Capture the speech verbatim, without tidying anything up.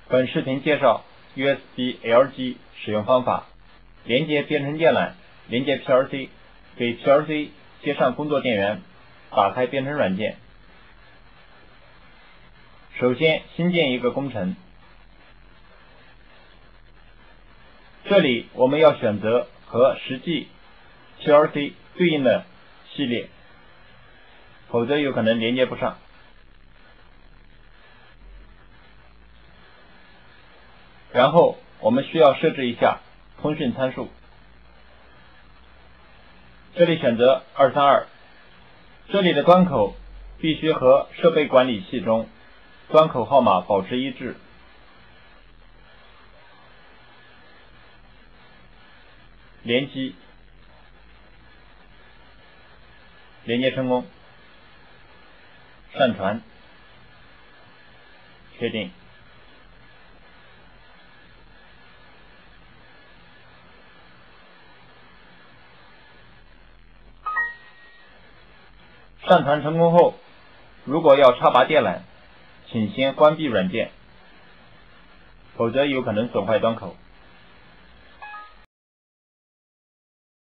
本视频介绍 U S B L 机使用方法：连接编程电缆，连接 P L C， 给 P L C 接上工作电源，打开编程软件。首先新建一个工程，这里我们要选择和实际 P L C 对应的系列，否则有可能连接不上。然后我们需要设置一下通讯参数，这里选择二三二，这里的端口必须和设备管理器中端口号码保持一致。连机，连接成功，上传，确定。上传成功后，如果要插拔电缆，请先关闭软件，否则有可能损坏端口。